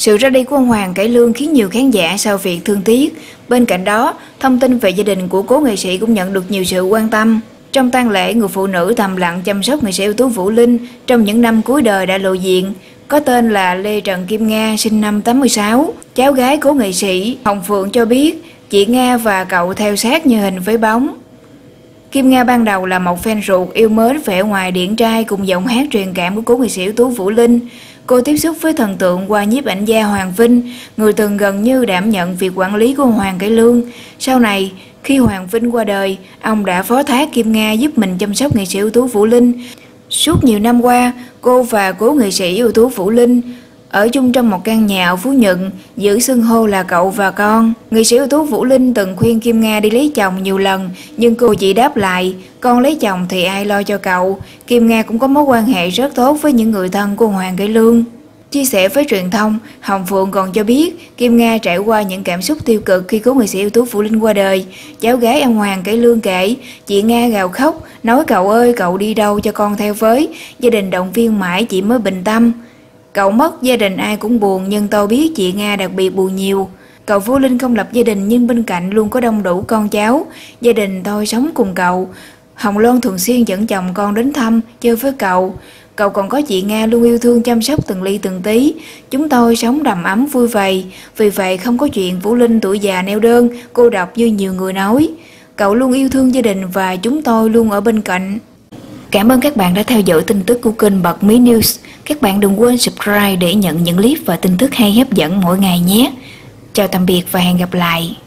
Sự ra đi của ông Hoàng Cải Lương khiến nhiều khán giả sao Việt thương tiếc. Bên cạnh đó, thông tin về gia đình của cố nghệ sĩ cũng nhận được nhiều sự quan tâm. Trong tang lễ, người phụ nữ thầm lặng chăm sóc nghệ sĩ ưu tú Vũ Linh trong những năm cuối đời đã lộ diện. Có tên là Lê Trần Kim Nga, sinh năm 86. Cháu gái cố nghệ sĩ Hồng Phượng cho biết, chị Nga và cậu theo sát như hình với bóng. Kim Nga ban đầu là một fan ruột yêu mến vẻ ngoài điển trai cùng giọng hát truyền cảm của cố nghệ sĩ ưu tú Vũ Linh. Cô tiếp xúc với thần tượng qua nhiếp ảnh gia Hoàng Vinh, người từng gần như đảm nhận việc quản lý của Hoàng Cải Lương. Sau này, khi Hoàng Vinh qua đời, ông đã phó thác Kim Nga giúp mình chăm sóc nghệ sĩ ưu tú Vũ Linh. Suốt nhiều năm qua, cô và cố nghệ sĩ ưu tú Vũ Linh ở chung trong một căn nhà ở Phú Nhuận, giữ xưng hô là cậu và con. Nghệ sĩ ưu tú Vũ Linh từng khuyên Kim Nga đi lấy chồng nhiều lần, nhưng cô chỉ đáp lại, con lấy chồng thì ai lo cho cậu. Kim Nga cũng có mối quan hệ rất tốt với những người thân của Hoàng Cải Lương. Chia sẻ với truyền thông, Hồng Phượng còn cho biết Kim Nga trải qua những cảm xúc tiêu cực khi cố nghệ sĩ ưu tú Vũ Linh qua đời. Cháu gái ông Hoàng Cải Lương kể, chị Nga gào khóc, nói cậu ơi cậu đi đâu cho con theo với. Gia đình động viên mãi chị mới bình tâm. Cậu mất, gia đình ai cũng buồn, nhưng tôi biết chị Nga đặc biệt buồn nhiều. Cậu Vũ Linh không lập gia đình nhưng bên cạnh luôn có đông đủ con cháu. Gia đình tôi sống cùng cậu. Hồng Loan thường xuyên dẫn chồng con đến thăm, chơi với cậu. Cậu còn có chị Nga luôn yêu thương chăm sóc từng ly từng tí. Chúng tôi sống đầm ấm vui vầy. Vì vậy không có chuyện Vũ Linh tuổi già neo đơn, cô độc như nhiều người nói. Cậu luôn yêu thương gia đình và chúng tôi luôn ở bên cạnh. Cảm ơn các bạn đã theo dõi tin tức của kênh Bật Mí News. Các bạn đừng quên subscribe để nhận những clip và tin tức hay hấp dẫn mỗi ngày nhé. Chào tạm biệt và hẹn gặp lại.